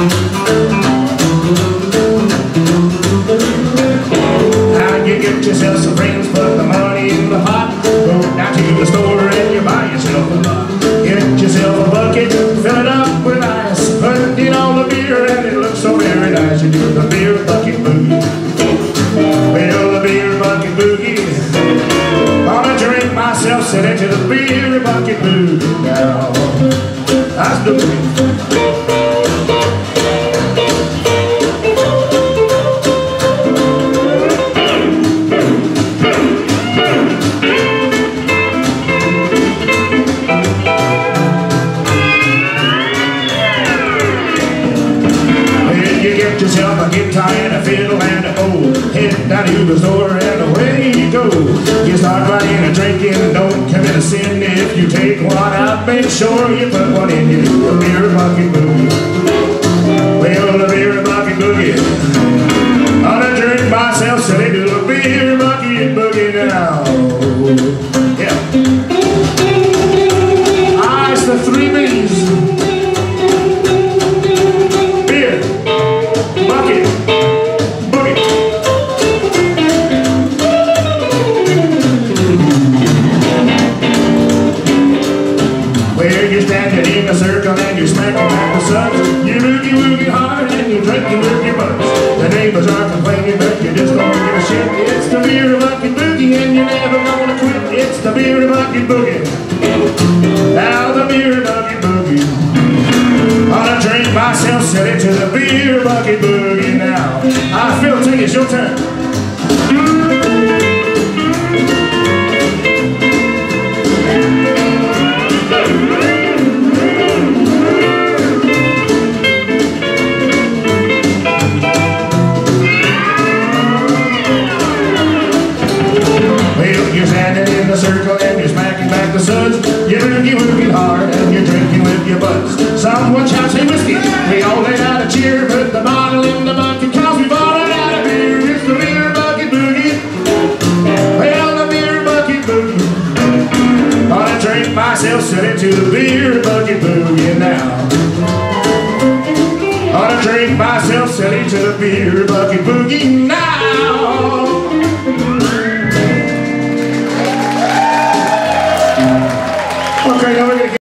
How you get yourself some friends, put the money in the pot, go down to the store and you buy yourself a lot. Get yourself a bucket, fill it up with ice, put in all the beer and it looks so very nice. You do the beer bucket boogie. Well, the beer bucket boogie. Gonna drink myself, sit into the beer bucket boogie now. That's the boogie. Yourself a guitar and a fiddle and a bowl, head down to the store and away you go. You start writing and drinking, don't commit a sin. If you take one out, make sure you put one in. You do a beer bucket boogie. Well, the beer bucket boogie. Gonna drink myself silly to the beer bucket boogie now. Yeah. It's the 3 B's. You're standing in a circle and you're smacking at the suds. You boogie woogie hard and you're drinking with your buds. The neighbors are complaining but you just don't give a shit. It's the beer bucket boogie and you're never gonna quit. It's the beer bucket boogie. Now the beer bucket boogie. Gonna drink myself silly to the beer bucket boogie now. Phil, take it, it's your turn. You're standing in the circle and you're smacking back the suds. You're boogie woogie hard and you're drinking with your buds. Someone shouts, hey whiskey, we all let out a cheer. Put the bottle in the bucket cause we've all run out of beer. It's the beer bucket boogie. Well, the beer bucket boogie. Gonna drink myself silly to the beer bucket boogie now. Gonna drink myself silly to the beer bucket boogie now.